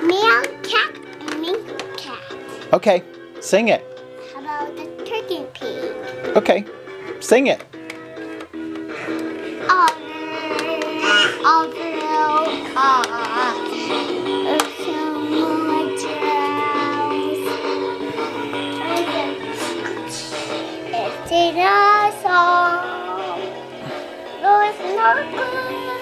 Meow cat, mink cat. Okay, sing it. How about the turkey pig? Okay, sing it. It's in a song. No, it's not good.